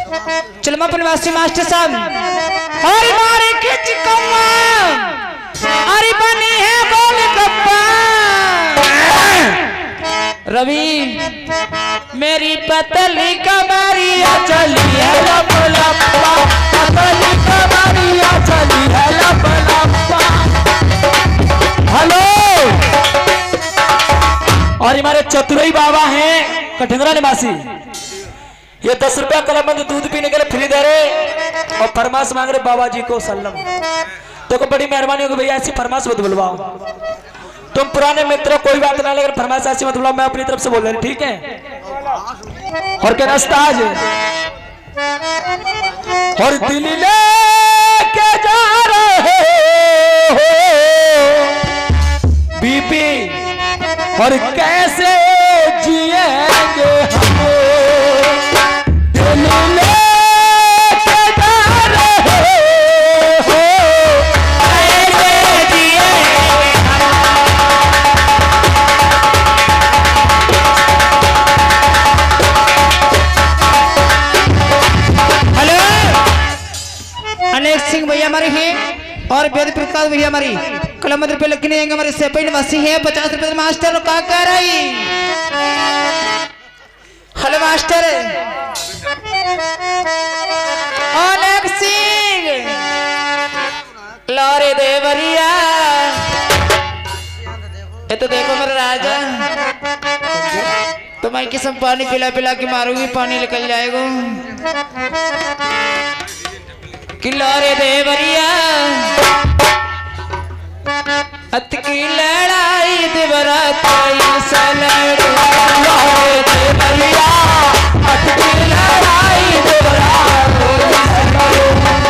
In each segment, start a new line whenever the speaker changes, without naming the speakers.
चलमा निवासी मास्टर साहब और मारे खिंच कौआ अरे बनी है बोल गप्पा रवि मेरी पतली कमरिया चली है लब लप्पा पतली कमरिया चली है लब लप्पा। हेलो और हमारे चतुरई बाबा हैं कठिंद्रा निवासी, ये 10 रुपया कलमबंद दूध पीने के लिए फ्री दे रहे और फरमाश मांग रहे बाबा जी को सल्लम। देखो बड़ी मेहरबानी होगी भैया, ऐसी फरमाश मत बुलवाओ। तुम पुराने मित्र कोई बात ना, लेकिन फरमाश ऐसी मत बुलवाओ, मैं अपनी तरफ से बोल रहा हूं, ठीक है। और क्या रास्ता आज और दिल लेके जा रहे हो बीबी और कैसे जिएंगे हम दिल लेके जा रहे हो कैसे जिएंगे हेलो अनेक सिंह भैया हमारे हैं और वेद प्रकाश भैया हमारी कलमंद रुपये लिखने आएंगे हमारे सेपई निवासी है 50 रुपये मास्टर का कह रही। हेलो मास्टर अनेक सिंह लौरे देवरिया ये तो देखो मेरा राजा तो मैं किसम पानी पिला पिला के मारूंगी, पानी निकल जाएगा कि लौरे देवरिया अत की लड़ाई देवराताई सलड़ लौरे देवरिया अत की लड़ाई देवराताई सलड़।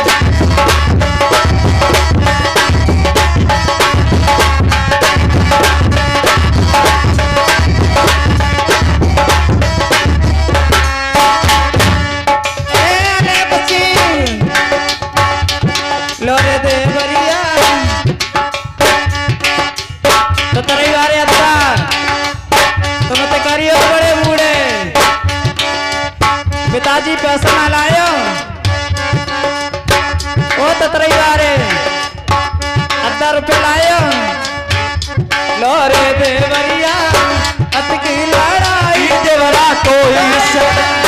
लौरे देवरिया तो तेरे वारे अत्ता तुम तो करियो बड़े बूढ़े पिताजी पैसा ना लायो ओ तो तेरे वारे 10 रुपये लायो लौरे देवरिया अत की लड़ाई देवरा कोई से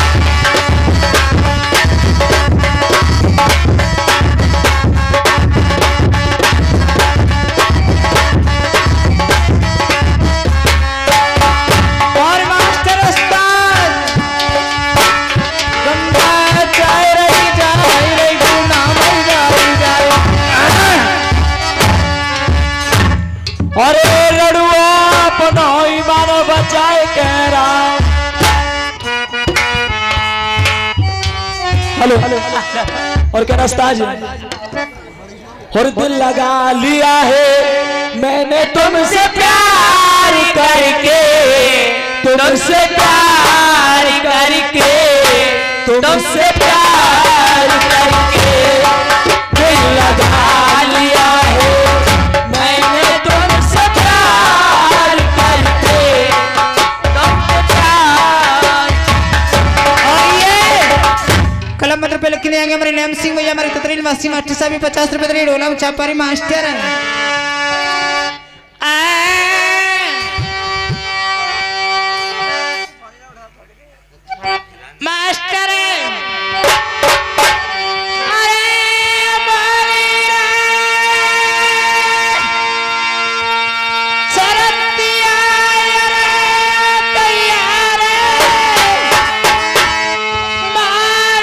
अरे लड़ुआ पनोई मानो बचाए कह रहा। हेलो और क्या रास्ता आज और दिल लगा लिया है मैंने तुमसे प्यार करके तुमसे प्यार करके तुमसे प्यार करके दिल लगा लिया है मैंने तुमसे प्यार करके तुमसे प्यार। और ये कलम रुपये लिखने आएंगे हमारे नेम सिंह भैया हमारे तत्रील मासी मास्टर साहब 50 रुपये दे डोला छापारी master master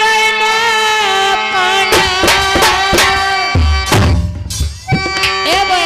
A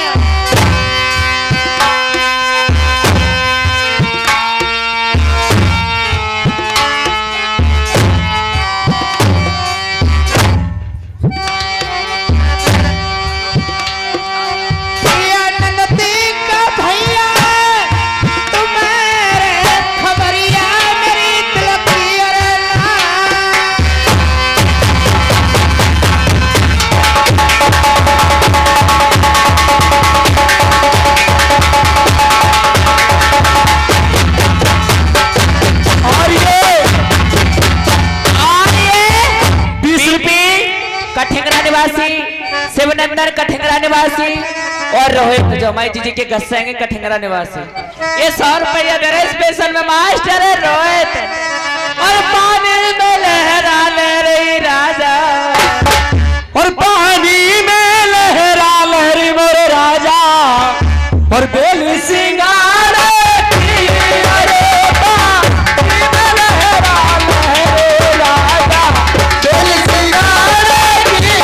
Shivnandan Kathingra निवासी और रोहित जो हमारे जी के गस्से हैं कठिंगरा निवासी। ये 100 रुपया दे रहे स्पेशल में मास्टर है रोहित। और पानी में लहरा ले रही राजा,
और पानी में लहरा लहरी मोरे राजा, और बेल सिंगार की अरे पानी में लहरा लहरे राजा, बेल सिंगार की।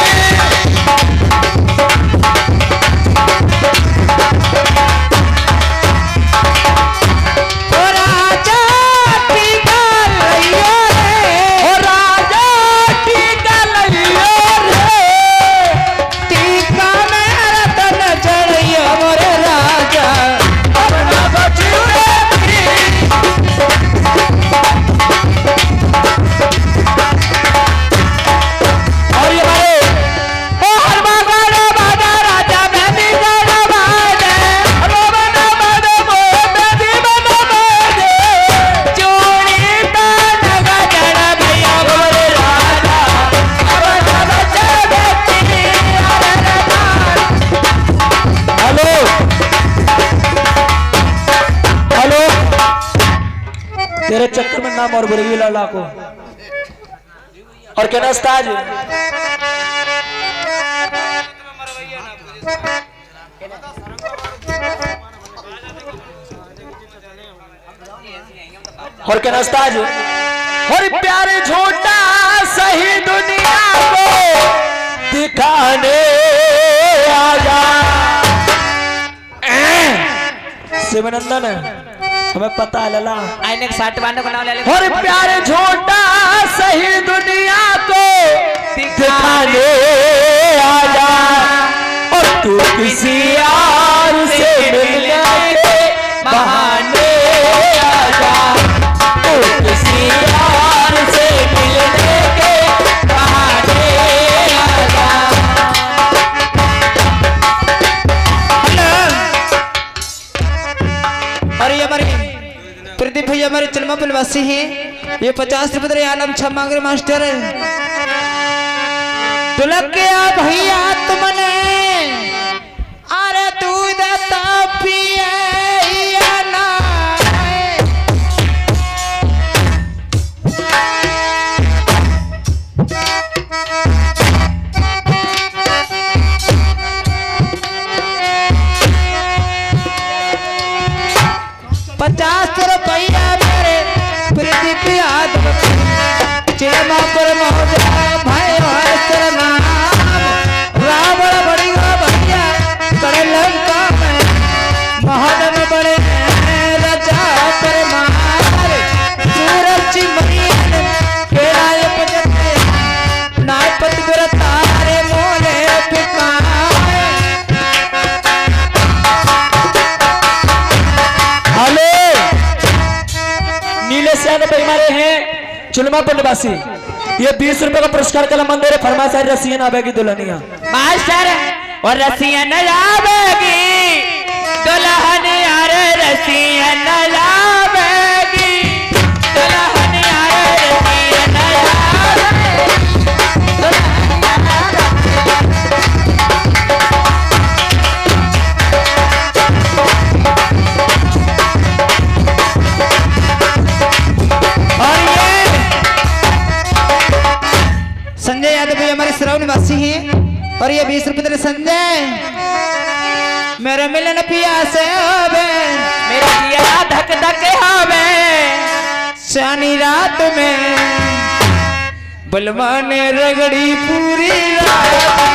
ओ राजा टीका लइयो रे,
ओ राजा टीका लइयो रे,
टीका में रतन जड़ियो मोरे राजा।
अपना बचियो रे। और ये हमारे
ओ हरमा गाना बाजा राजा मेहंदी गाना बाजे,
रोबना बादे मो बेदी बना बादे,
चूड़ी तान गजड़ भैया मोरे राजा।
अपना बच्चा बेटी हेलो हेलो, तेरे चक्कर में नाम और बुरगी लाला को और क्या नाश्ता आज और क्या नाश्ता आज और प्यारे झूठा सही दुनिया को दिखाने आजा। शिवनंदन हमें पता है लला
आईने के 60 बांधो का नाम ले ले।
और प्यारे झूठा सही दुनिया को दिखाने आजा, और तू किसी यार से मिलने के बहाने आजा, तू किसी यार से मिलने के बहाने आजा।
और ये हमारे प्रदीप भैया हमारे चलमा निवासी हैं। ये 50 रुपये आलम छमांगरे मास्टर है। तुलक गया भैया तुमने, अरे दूध पिए या ना। रुपया मेरे प्रदीप यादव चिरमा पर मौजा भाई रावण बड़ी भैया करे लंका में महल में बड़े राजा पर मार सूरज मरियन केराए पजते नापत गुर तारे मोले पिकाए।
हेलो नीले सियान पे हमारे हैं चुलमापुर निवासी। ये 20 रुपए का पुरस्कार कला मंदिर है। फरमाइश है रसियन आवेगी दुल्हनिया
मास्टर और रसियन आवेगी दुल्हनिया रे रसियन आवेगी दुल्हनिया रे रसियन संजय यादव भाई हमारे सिराव निवासी हैं। और ये 20 रुपये संजय मेरा मिलन पिया से होवे मेरा पिया धक धक होवे शनि रात में बलवा ने रगड़ी पूरी रात।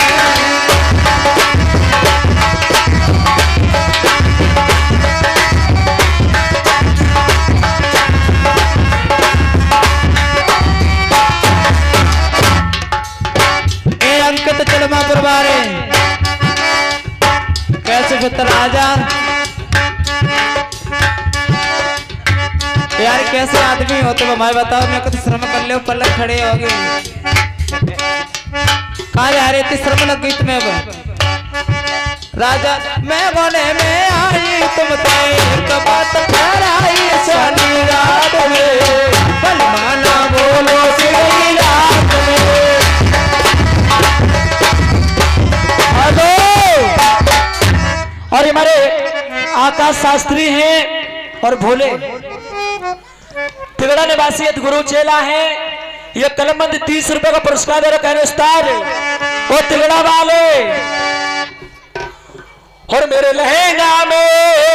अंकित चलमा परवारे कैसे फिर राजा यार कैसे आदमी हो तुम हमारे बताओ। मैं कुछ श्रम कर ले पलक खड़े हो गए कहा जा रहे थे श्रम लग गई तुम्हें अब राजा मैं बोले में आई तुम बात आई सारी रात में बलवाना बोलो रात में।
महाराज शास्त्री हैं और भोले तिगड़ा निवासी गुरु चेला है। ये कलमबंद 30 रुपए का पुरस्कार दे रहे कहने उस्ताद वो तिगड़ा वाले। और मेरे लहंगा में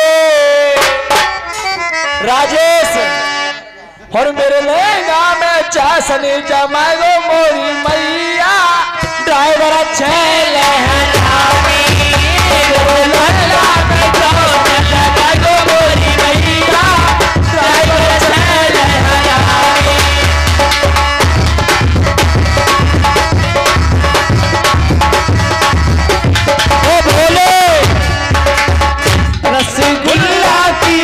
राजेश और मेरे लहंगा में चासनी जमाएगो मोरी मैया ड्राइवर अच्छे लहंगा में जमाएगो मोरी मैया ड्राइवर अच्छे लहंगा ओ भोले रसगुल्ला की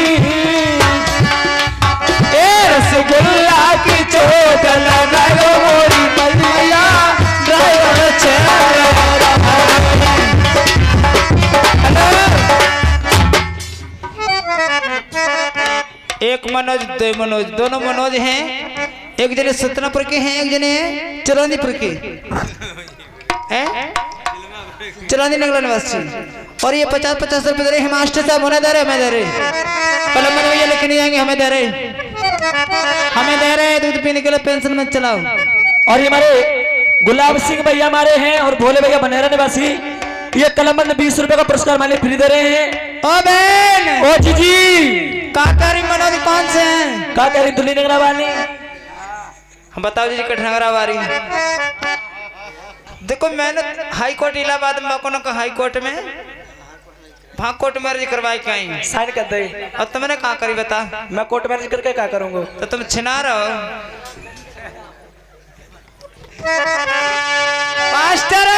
रसगुल्ला की चोट लगाओ मोरी मैया ड्राइवर
एक मनोज दो मनोज दोनों मनोज हैं। एक जने सतनापुर के हैं, एक जने चरौंदीपुर के हैं, चरौंदी नगला निवासी। और ये 50-50 रुपए दे रहे हैं मास्टर साहब। होने दे रहे हमें दे रहे कलम में भैया लेके नहीं आएंगे, हमें दे रहे दूध पीने के लिए पेंशन में चलाओ।
और ये हमारे गुलाब सिंह भैया हमारे हैं और भोले भैया बनेरा निवासी। ये कलमबंद 20 रुपए का पुरस्कार मालिक फ्री दे रहे हैं।
ओ बहन
ओ जीजी
काकारी मनोज कौन से हैं?
काकारी दुल्ली नगरा वाली।
हम बताओ जी कठनगरा वाली। देखो मैंने हाई कोर्ट इलाहाबाद में का हाई कोर्ट में वहाँ कोर्ट मैरिज करवाई के आई
साइन कर दे।
और तुमने कहाँ करी बता?
मैं कोर्ट मैरिज करके क्या करूंगा?
तो तुम छिना रहो मास्टर।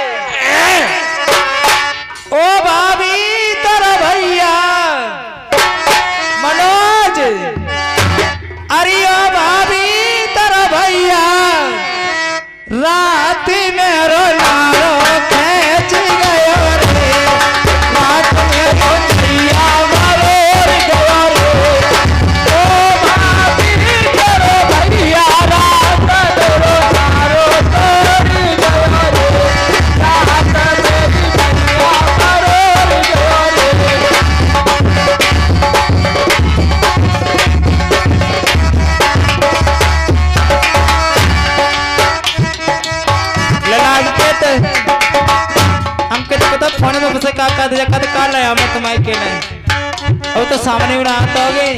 ओ भाभी तेरा भैया मनोज, अरे ओ भाभी तेरा भैया रात में रोना रो खेच गयो रे, रात में भैया मरोड़ गयो रे। ओ भाभी तेरा भैया रात में रोना रो तोड़ गयो रे, रात में भैया मरोड़ गयो रे। हमके तो पता फोन में बसे का लाया मैं तुम्हारे के नहीं। अब तो सामने उड़ा आता होगे।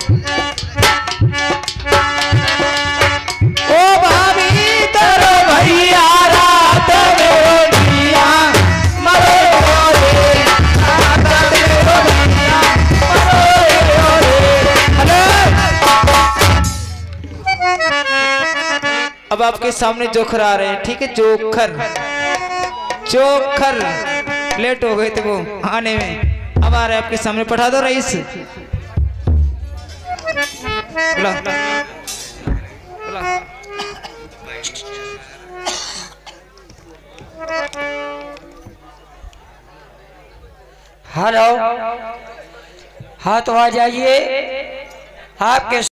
ओ भाभी तेरो भैया रात में रोटियां मरो रे, रात में रोटियां मरो रे। हेलो अब आपके सामने जोखर आ रहे हैं, ठीक है? जोखर लेट हो गए थे वो आने में, अब आ रहे हैं आपके सामने। पढ़ा दो रईस।
हेलो हाँ तो आ जाइए आपके